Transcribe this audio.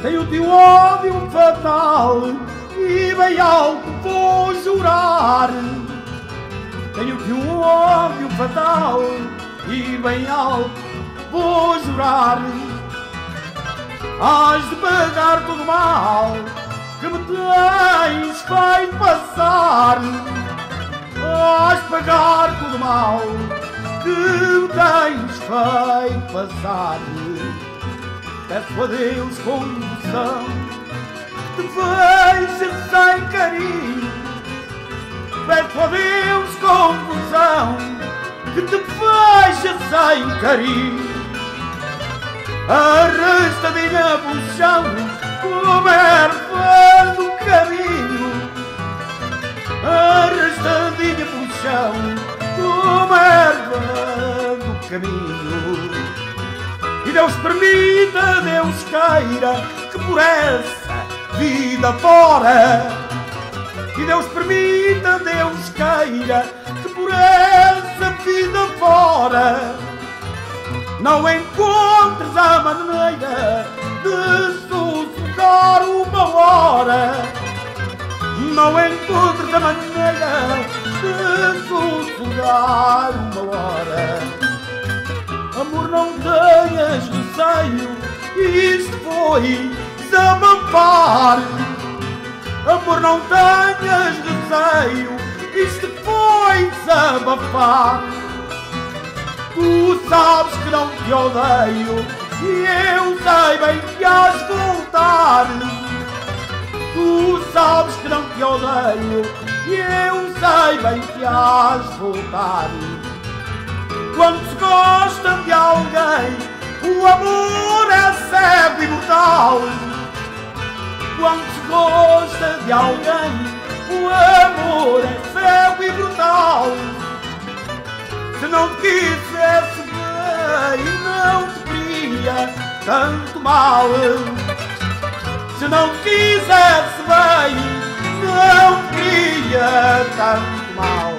Tenho-te um ódio fatal e bem alto vou jurar. Tenho-te um ódio fatal e bem alto vou jurar. Hás de pagar todo o mal que me tens feito passar. Hás de pagar todo o mal que me tens feito passar. Peço a Deus com devoção que te veja sem carinho. Peço a Deus com devoção que te veja sem carinho. Arrastadinha pelo chão como erva no caminho. Arrastadinha pelo chão como erva no caminho. E Deus permita, Deus queira que por essa vida fora. E Deus permita, Deus queira que por essa vida fora não encontres a maneira de sossegar uma hora. Não encontres a maneira de sossegar uma hora. Amor, não tenhas receio, isto foi desabafar. Amor, não tenhas receio, isto foi desabafar. Tu sabes que não te odeio e eu sei bem que has de voltar. Tu sabes que não te odeio e eu sei bem que has de voltar. Quando se gosta de alguém, o amor é cego e mortal. Quando se gosta de alguém, o amor é cego e brutal. Se não te quisesse bem, não te queria tanto mal. Se não te quisesse bem, não te queria tanto mal.